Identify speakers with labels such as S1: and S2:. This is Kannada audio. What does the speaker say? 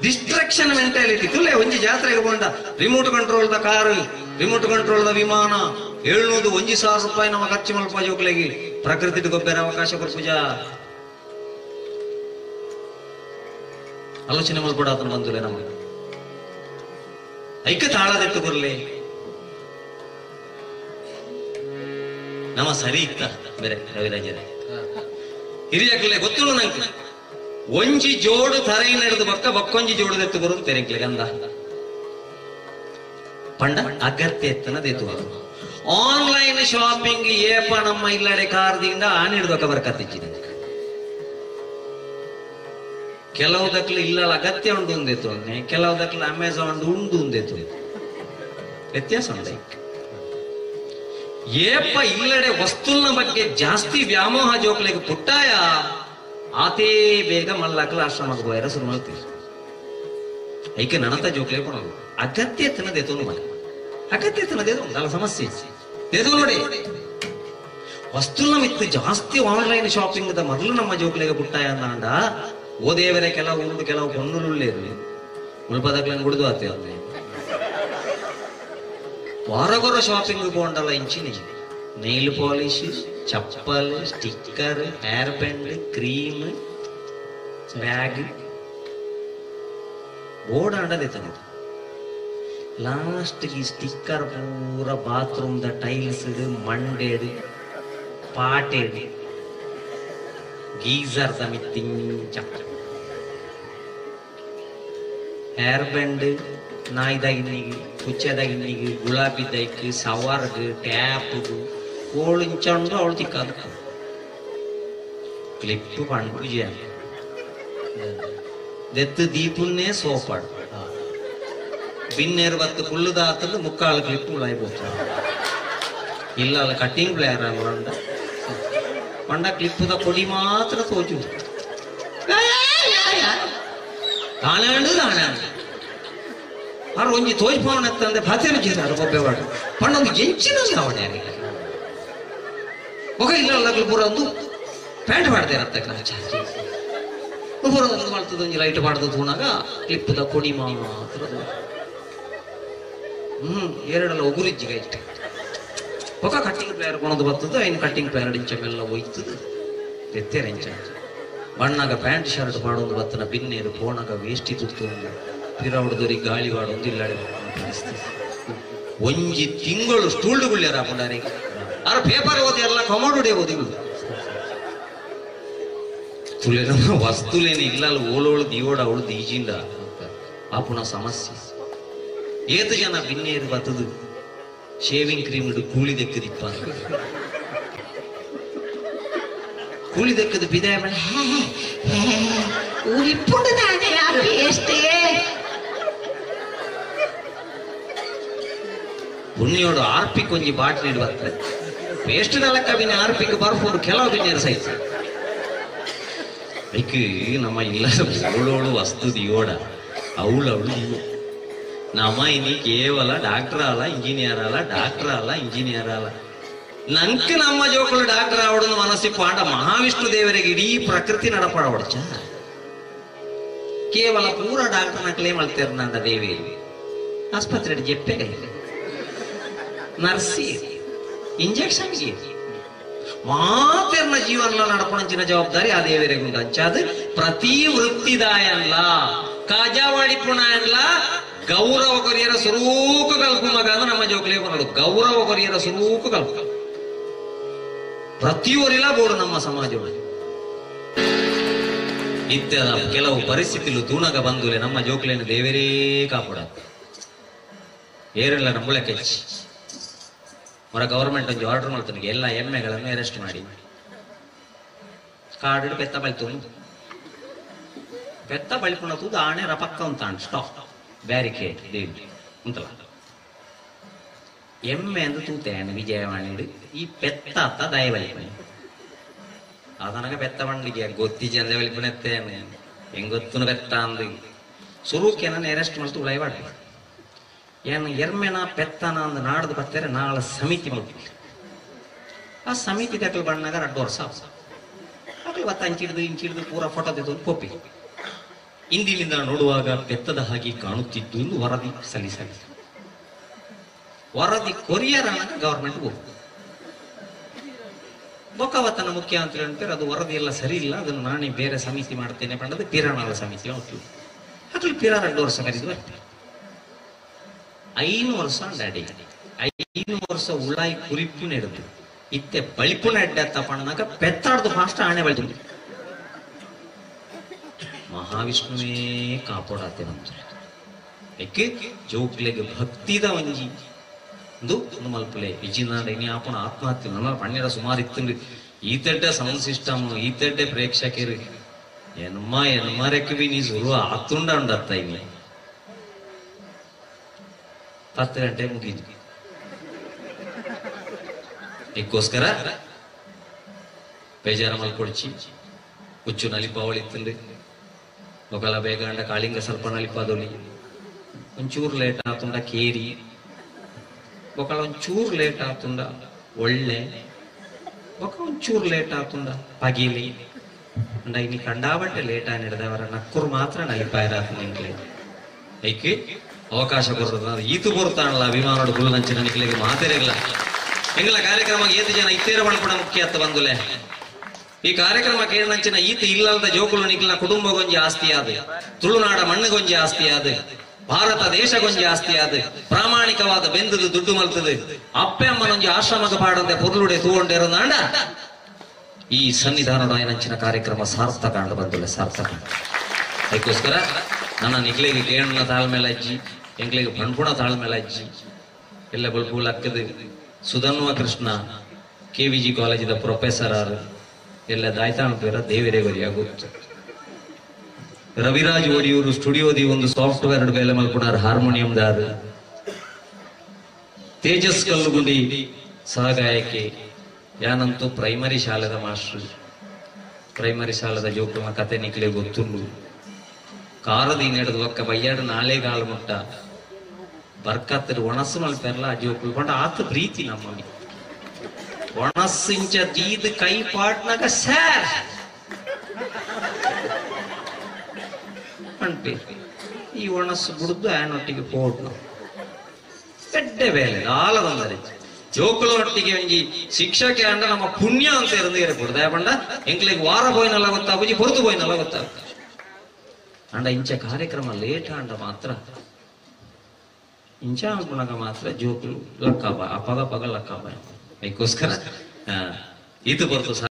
S1: ಡಿಸ್ಟ್ರಾಕ್ಷನ್ ಮೆಂಟಾಲಿಟಿ ತುಲೆ ಒಂಜಿ ಜಾತ್ರೆಗೆ ಬಂಡ ರಿಮೋಟ್ ಕಂಟ್ರೋಲ್ ದ ಕಾರು ರಿಮೋಟ್ ಕಂಟ್ರೋಲ್ ದ ವಿಮಾನ 701,000 ರೂಪಾಯಿ ನಮ್ಮ ಖರ್ಚು ಮಲ್ಪ ಜೋಕ್ಲೆಗಿ ಪ್ರಕೃತಿ ಗೊಬ್ಬರ ಅವಕಾಶ ಕೊರ್ಪುಜ ಆಲೋಚನೆ ಮಲ್ಪಡ ಅದನ್ನು ಬಂದುಲೆ ನಮಗೆ ಐಕ್ಯ ತಾಳದೆತ್ತು ಬರಲಿ ನಮ್ಮ ಸರಿ ಇತ್ತ ಬೇರೆ ರವಿರಾಜರೇ ಹಿರಿಯಕ್ಲೆ ಗೊತ್ತುಳು ನಂಗೆ ಒಂಜಿ ಜೋಡು ತರೈ ನಡೆದು ಬಕ್ಕೊಂಜಿ ಜೋಡದೆತ್ತು ಬರುದು ತೆರೆಕ್ಲೆ ಗಂಧ ಪಂಡ ಅಗತ್ಯ ಎತ್ತನದೆತ್ತು ಬರುದು ಆನ್ಲೈನ್ ಶಾಪಿಂಗ್ ಏಪ ನಮ್ಮ ಇಲ್ಲಡೆ ಕಾರ್ದಿಂದ ಆನಿಡ್ದೊಕ್ಕ ಬರ್ಕತ್ತಿಚ್ಚಿದೆ ಕೆಲವುದಕ್ಲು ಇಲ್ಲ ಅಗತ್ಯ ಉಂಟು ಒಂದೇತು ಅನ್ನೆ ಕೆಲವುದಕ್ಲು ಅಮೆಝಾನ್ ಉಂಡು ಒಂದೇತು ವ್ಯತ್ಯಾಸ ಉಂಟು ಏಪ ಇಲ್ಲಡೆ ವಸ್ತುಲ್ನ ಬಗ್ಗೆ ಜಾಸ್ತಿ ವ್ಯಾಮೋಹ ಜೋಕ್ಲೆಗೆ ಪುಟ್ಟಾಯ ಆತೇ ಬೇಗ ಮಲ್ಲಕ್ಲ ಆಶ್ರಮಕ್ಕೆ ಹೋಯರ ಶುರು ಮಾಡ್ತೀವಿ ಐಕೆ ನನತ ಜೋಕ್ಲೆ ಕೊಡೋದು ಅಗತ್ಯ ಎತ್ತನದೇತು ಮಗ ಅಗತ್ಯ ಎತ್ತನದೇತು ಅಲ್ಲ ಸಮಸ್ಯೆ ದೇದು ನೋಡಿ ವಸ್ತುಲ್ನ ಮಿತ್ತು ಜಾಸ್ತಿ ಆನ್ಲೈನ್ ಶಾಪಿಂಗ್ ಮೊದಲು ನಮ್ಮ ಜೋಕ್ಲೆಗೆ ಪುಟ್ಟಾಯ ಅಂದ ಓದೇವರೆ ಕೆಲವು ಉಂಡು ಕೆಲವು ಹೊನ್ನುರುಳ್ಳೇರು ಮುಲ್ಪದಕ್ಲನ್ನು ಕುಡಿದು ಆತೆ ಅವನ್ನೇ ಹೊರಗೊರ ಶಾಪಿಂಗ್ போண்டಲ್ಲ ಇಂಚಿನ nail polish chappal sticker hair band cream bag board ಅಂಡದೆ ತನಕ ಲಾಸ್ಟ್ ಈ ಸ್ಟಿಕ್ಕರ್ ಪೂರ ಬಾತ್ರೂಮ್ ದ ಟೈಲ್ಸ್ ಮಂಡೇಡ್ ಪಾಟೇಡ್ ಗೀಸರ್ ದ ಮಿತ್ತಿಂಚ ಹೇರ್ ಬ್ಯಾಂಡ್ ನಾಯಿದಾಗಿನಿಗೆ ಕುಚ್ಚದಾಗಿನಿಗೆ ಗುಲಾಬಿ ದೈಕ್ ಸವಾರ್ಗ್ ಟ್ಯಾಪ್ ಕೋಳಿಂಚಂಡು ಅವಳು ತಿಕ್ಕಾದ ಕ್ಲಿಪ್ ಪಂಡುಜ ದೆತ್ತು ದೀಪುನ್ನೇ ಸೋಪಾಡು ಬಿನ್ನೇರು ಬತ್ತು ಕುಳ್ಳುದಾತಂದು ಮುಕ್ಕಾಲು ಕ್ಲಿಪ್ ಉಳಾಯ್ಬೋದು ಇಲ್ಲ ಅಲ್ಲ ಕಟ್ಟಿಂಗ್ ಪ್ಲೇಯರ್ ಅಲ್ಲ ಪಂಡ ಕ್ಲಿಪ್ಪದ ಕೊಡಿ ಮಾತ್ರ ತೋಚು ತಾಣಾಂಡು ಅವ್ರು ಒಂಜಿ ತೋಜ್ಪವನ ಎತ್ತಂದ್ರೆ ಭಾತ್ಯನ ಚೀರಾರು ಬೊಬ್ಬೆವಾಡು ಪಂಡ ಒಂದು ಎಂಚಿನ ಅವಣೆ ಒಗ ಇಲ್ಲ ಪೂರ ಒಂದು ಪ್ಯಾಂಟ್ ಮಾಡ್ದೆ ಅತ್ತ ಪೂರ ಒಂದು ಮಾಡ್ತದ ಒಂಜಿ ಲೈಟ್ ಮಾಡ್ದು ತೂಣಾಗ ಕ್ಲಿಪ್ಪದ ಕೊಡಿ ಮಾತ್ರ ಎರಡಲ್ಲ ಒಗುರಿಜ್ಜಿಗೆ ಇಷ್ಟ ಒಗ ಕಟ್ಟಿಂಗ್ ಪ್ಲೇಯರ್ ಕೊಣದು ಬರ್ತದ ಇನ್ನು ಕಟ್ಟಿಂಗ್ ಪ್ಲೇಯರ್ ಇಂಚ ಮೆಲ್ಲ ಒಯ್ತದ ಎತ್ತೇರ ಇಂಚ ಬಣ್ಣಾಗ ಪ್ಯಾಂಟ್ ಶರ್ಟ್ ಮಾಡೋದು ಬತ್ತನ ಬಿನ್ನೇರು ಕೋಣಾಗ ವೇಷ್ಟಿ ತುತ್ತು ಪಿರವಡದವ್ರಿ ಗಾಳಿ ವಾಡೊಂದು ಇಲ್ಲಾಡಿ ಒಂಜಿ ತಿಂಗಳು ಸ್ಟೂಲ್ಡ್ಗುಳ್ಳ್ಯಾರ ಪುಂಡಾರಿಗೆ ಅವ್ರ ಪೇಪರ್ ಓದಿ ಎಲ್ಲ ಕಮಾಡುಡೆ ಓದಿಗಳು ತುಲೆನ ವಸ್ತುಲೇನೆ ಇಲ್ಲ ಓಳೋಳು ದಿಯೋಡ ಅವಳು ದೀಜಿಂದ ಆ ಪುನಃ ಸಮಸ್ಯೆ ಏತು ಜನ ಬಿನ್ನೇರು ಬತ್ತದು ಶೇವಿಂಗ್ ಕ್ರೀಮ್ ಇಡು ಕೂಳಿ ದೆಕ್ಕದಿಪ್ಪ ಕೂಳಿ ದೆಕ್ಕದು ಬಿದಾಯ ಪುಣ್ಯೋಡು ಆರ್ಪಿಕ್ ಒಂಜಿ ಬಾಟ್ಲಿ ಇಡುವಂತ ಪೇಸ್ಟ್ ನಲಕ್ಕ ಬಿನ್ನ ಆರ್ಪಿಕ್ ಬರ್ಫೋರು ಕೆಲವು ಬಿನ್ನೇರು ಸೈಜ್ ಐಕ್ ನಮ್ಮ ಇಲ್ಲ ಅವಳೋಳು ವಸ್ತು ದಿಯೋಡ ಅವಳು ನಮ್ಮ ಇನಿ ಕೇವಲ ಡಾಕ್ಟರ್ ಅಲ್ಲ ಇಂಜಿನಿಯರ್ ಅಲ್ಲ ಡಾಕ್ಟರ್ ಅಲ್ಲ ಇಂಜಿನಿಯರ್ ಅಲ್ಲ ನಂಕ ನಮ್ಮ ಜೋಕಳು ಡಾಕ್ಟರ್ ಆವಡನ್ನು ಮನಸ್ಸಿ ಪಾಂಡ ಮಹಾವಿಷ್ಣು ದೇವರಿಗೆ ಇಡೀ ಪ್ರಕೃತಿ ನಡಪಡ ಹೊಡ್ಚ ಕೇವಲ ಪೂರ ಡಾಕ್ಟರ್ನ ಕ್ಲೇಮ್ ಅಳ್ತೇರ ನಂದ ದೇವಿ ಆಸ್ಪತ್ರೆ ಜೆಪ್ಪೆ ನರ್ಸಿ ಇಂಜೆಕ್ಷನ್ ಮಾತೆರ್ನ ಜೀವನ ನಡಪಣಂಚಿನ ಜವಾಬ್ದಾರಿ ಆ ದೇವರಿಗೆ ಉಂಟಂಚಾದ ಪ್ರತಿ ವೃತ್ತಿದಾಯಲ್ಲ ಕಾಜಾವಾಡಿ ಪುಣಲ್ಲ ಗೌರವ ಕೊರಿಯರ ಸ್ವರೂಪ ಕಲ್ಪು ಮಗ ನಮ್ಮ ಜೋಕ್ಲೆ ನೋಡು ಗೌರವ ಕೊರಿಯರ ಸ್ವರೂಪ ಕಲ್ಪು ಪ್ರತಿಯೊರಿಲ್ಲ ಬೋಡು ನಮ್ಮ ಸಮಾಜವಾಗಿ ಇತ್ಯದ ಕೆಲವು ಪರಿಸ್ಥಿತಿಲು ತೂಣಗ ಬಂದುಲೆ ನಮ್ಮ ಜೋಕ್ಲೆಯನ್ನು ದೇವರೇ ಕಾಪಾಡ ಏರೆಲ್ಲ ನಂಬಳೆ ಕೆಚ್ಚಿ ಮರ ಗವರ್ಮೆಂಟ್ ಒಂದು ಆರ್ಡರ್ ಮಾಡ್ತಾನೆ ಎಲ್ಲ ಎಮ್ಮೆಗಳನ್ನು ಅರೆಸ್ಟ್ ಮಾಡಿ ಕಾಡು ಪೆತ್ತ ಬಲ್ತು ಪೆತ್ತ ಬಳಿಪುಣ ತೂದು ಆಣೆ ರಪಕ್ಕ ಅಂತ ಸ್ಟಾಪ್ ಬ್ಯಾರಿಕೇಡ್ ದೇವಿ ಉಂಟಲ್ಲ ಎಮ್ಮೆ ಅಂದು ತೂತೇನೆ ವಿಜಯವಾಣಿ ಈ ಪೆತ್ತ ಅತ್ತ ದಯವಲಿಪಣೆ ಅದನಗ ಪೆತ್ತ ಬಂಡಿಗೆ ಗೊತ್ತಿ ಚಂದ ವಲಿಪಣೆ ಎತ್ತೇನೆ ಹೆಂಗೊತ್ತುನ ಪೆತ್ತ ಅಂದು ಸುರುಕೇನ ಅರೆಸ್ಟ್ ಮಾಡ್ತು ಉಳೈವಾಡ ಏನು ಎರ್ಮೆನ ಪೆತ್ತನ ಅಂದು ನಾಡ್ದು ಬರ್ತಾರೆ ನಾಳೆ ಸಮಿತಿ ಮಾಡ್ತೀವಿ ಆ ಸಮಿತಿ ದಕ್ಕಲು ಬಣ್ಣಾಗ 2 ವರ್ಷ ಅಕ್ಳು ಬತ್ತ ಇಂಚಿಡ್ದು ಪೂರ ಫೋಟೋ ತೆಗೆದು ಕೊಪ್ಪಿ ಇಂದಿನಿಂದ ನೋಡುವಾಗ ಬೆತ್ತದ ಹಾಗೆ ಕಾಣುತ್ತಿದ್ದು ಎಂದು ವರದಿ ಸಲ್ಲಿಸಲಿ. ವರದಿ ಕೊರಿಯರ್ ಗವರ್ಮೆಂಟ್ ಬೊಕ್ಕವತನ ಮುಖ್ಯಮಂತ್ರಿ ಅಂತಾರೆ ಅದು ವರದಿ ಎಲ್ಲ ಸರಿ ಇಲ್ಲ, ಅದನ್ನು ನಾನೇ ಬೇರೆ ಸಮಿತಿ ಮಾಡ್ತೇನೆ ಪಂಡದು ಪಿರಾಣಾಳ ಸಮಿತಿ ಉಂಟು. ಅದ್ರಲ್ಲಿ ಪಿರಾ 2 ವರ್ಷ ಕರೆದು ಬರ್ತೇನೆ. 5 ವರ್ಷ ಡ್ಯಾಡಿ 5 ವರ್ಷ ಉಳ್ಳಾಯಿ ಕುರಿಪು ನೆಡದು ಇತ್ತೆ ಬಳಿಪುನ ಎಡ್ಡ ತಪಣನಾಗ ಪೆತ್ತಾಡ್ದು ಫಾಸ್ಟ್ ಆಣೆ ಬಳಿತು ಮಹಾವಿಷ್ಣುವೇ ಕಾಪಾಡತ್ತೆ ನಮ್ದು. ಯಾಕೆ ಜೋಕ್ಲೆಗೆ ಭಕ್ತಿದ ಒಂಜಿ ಒಂದು ಮಲ್ಪಲೆ ಇಜಿನಾಡ ಇನಿ ಆಪಣ ಆತ್ಮಹತ್ಯೆ ನನ್ನ ಪಣ್ಯರ ಸುಮಾರು ಇತ್ತು. ಈತಡ್ಡೆ ಸೌಂಡ್ ಸಿಸ್ಟಮ್ ಈತಡ್ಡೆ ಪ್ರೇಕ್ಷಕರು ಎನ್ಮಾರಕ್ಕೆ ಬಿ ನೀ ಸುರು ಆತುಂಡ ಉಂಡತ್ತ ಇನಿ 10 ಗಂಟೆ ಮುಗಿದು ಇದಕ್ಕೋಸ್ಕರ ಬೇಜಾರ ಮಲ್ಕೊಡ್ಚಿ ಹುಚ್ಚು ನಲಿಪಾವಳಿತ್ತಂದ್ರೆ ఒకల ಬೇಗಂಡ ಕಾಳಿಂಗ ಸ್ವಲ್ಪ ನಲಿಪಾದೊಲಿ ಒಂಚೂರು ಲೇಟ್ ಆತುಂಡ ಕೇರಿ ఒకಳ ಒಂಚೂರು ಲೇಟ್ ಆತುಂಡ ಒಳ್ಳೆ ಒಂಚೂರು ಲೇಟ್ ಆತುಂಡ ಪಗಿಲಿ ಅಂಡ ಇನ್ನು ಕಂಡಾಬಟ್ಟೆ ಲೇಟ್ ಆಗಿ ನಡೆದವರ ನಕ್ಕರು ಮಾತ್ರ ನಲಿಪಾಯಿರಾತ ನಿಂಕ್ಲೆ ಐಕೆ ಅವಕಾಶ ಕೊಡ್ತದ ಈತು ಬರ್ತಾನಲ್ಲ ಅಭಿಮಾನೋಡು ಗುಲ್ ನಂಚಿನ ನಿಕ್ಲೆಗೆ ಮಾತೇರಿಲ್ಲ ಎಂಗ್ಲ ಕಾರ್ಯಕ್ರಮಕ್ಕೆ 7 ಜನ ಇತ್ತೇರ ಬಣ್ಣ ಮುಖ್ಯ ಅತ್ತ ಬಂದುಲೆ ಈ ಕಾರ್ಯಕ್ರಮಕ್ಕೆ ಏನಂಚಿನ ಈತ ಇಲ್ಲದ ಜೋಕುಲು ನಿಕ್ಲ ಕುಟುಂಬ ಗೊಂಜಿ ಆಸ್ತಿ ಆದ ತುಳುನಾಡ ಮಣ್ಣುಗೊಂಜಿ ಆಸ್ತಿ ಆದ ಭಾರತ ದೇಶಗೊಂಜಿ ಆಸ್ತಿ ಆದ ಪ್ರಾಮಾಣಿಕವಾದ ಬೆಂದದು ದುಡ್ಡು ಮಲ್ತದೆ ಅಪ್ಪೆ ಅಮ್ಮನೊಂಜಿ ಆಶ್ರಮದ ಪಾಡಂತೆ ಪೊರ್ಲುಡೆ ತೂಗೊಂಡಿರೋ ನಾಂಡ ಈ ಸನ್ನಿಧಾನದ ಏನಂಚಿನ ಕಾರ್ಯಕ್ರಮ ಸಾರ್ಥಕ ಅಂಡ ಬಂದುಲೆ ಸಾರ್ಥಕ. ಅದಕ್ಕೋಸ್ಕರ ನನ್ನ ನಿಕ್ಲೆಗೆ ಕೇಳನ ತಾಳ್ಮೇಲೆ ಅಜ್ಜಿ ಎಂಕ್ಲೆಗೆ ಬಣ್ಪುಣ ತಾಳ್ಮೇಲೆ ಅಜ್ಜಿ ಎಲ್ಲ ಬಲ್ಪುಗಳು ಅಕ್ಕದ ಸುಧನ್ವ ಕೃಷ್ಣ KVG ಕಾಲೇಜಿದ ಪ್ರೊಫೆಸರ್ ಆರು ಎಲ್ಲ ದಾಯ್ತಾಣ ಪೇರ ದೇವರೇವರಿಯ ಗೊತ್ತು. ರವಿರಾಜ್ ಒಡಿಯೂರು ಸ್ಟುಡಿಯೋದಿ ಒಂದು ಸಾಫ್ಟ್ವೇರ್ ಬೇಲೆ ಮಲ್ಪುಣಾರ್ ಹಾರ್ಮೋನಿಯಂದಾರು ತೇಜಸ್ ಕಲ್ಲುಗುಂಡಿ ಸಹಗಾಯಕಿ ಯಾನಂತೂ ಪ್ರೈಮರಿ ಶಾಲೆದ ಮಾಸ್ಟರ್ ಪ್ರೈಮರಿ ಶಾಲೆದ ಜೋಕುಲ ಕತೆ ನಿಕ್ಲೆ ಗೊತ್ತುಂಡು ಕಾರದಿ ನಡೆದು ಒಕ್ಕ ಬಯ್ಯಾಡು ನಾಳೆಗಾಲ ಮುಟ್ಟ ಬರ್ಕತ್ತರು ಒಣಸು ಮಲ್ಪೆರ್ಲ ಆ ಜೋಕುಲು ಕೊಂಡ ಆತ ಪ್ರೀತಿ ನಮ್ಮಲ್ಲಿ ಒಣಸ್ಸಿಂಚ ದೀದ್ ಕೈ ಪಾಟ್ನಾಗ ಸ್ಯಾರ್ ಅಂಟೆ ಈ ಒಣಸ್ಸು ಬಿಡುದು ಆನೊಟ್ಟಿಗೆ ಪೋಡ್ನ ಎಡ್ಡೆ ಬೇಲೆ ಆಲದಂದರೆ ಜೋಕುಲೊಟ್ಟಿಗೆ ಒಂಜಿ ಶಿಕ್ಷಕ ಅಂಡ ನಮ್ಮ ಪುಣ್ಯ ಅಂತ ಇರಂದೇರೆ ಕೊಡ್ದ ಪಂಡ ಎಂಕ್ಲೆಗೆ ವಾರ ಪೋಯ್ನಲ್ಲ ಗೊತ್ತಾಗುಜಿ ಹೊರತು ಪೋಯ್ನಲ್ಲ ಗೊತ್ತಾಗ ಅಂಡ ಇಂಚ ಕಾರ್ಯಕ್ರಮ ಲೇಟ್ ಅಂಡ ಮಾತ್ರ ಇಂಚ ಅನ್ಕೊಂಡಾಗ ಮಾತ್ರ ಜೋಕುಲು ಲಕ್ಕಬ ಅಪಗ ಪಗ ಲಕ್ಕಬ ಅದಕ್ಕೋಸ್ಕರ ಇದು ಬರ್ತು.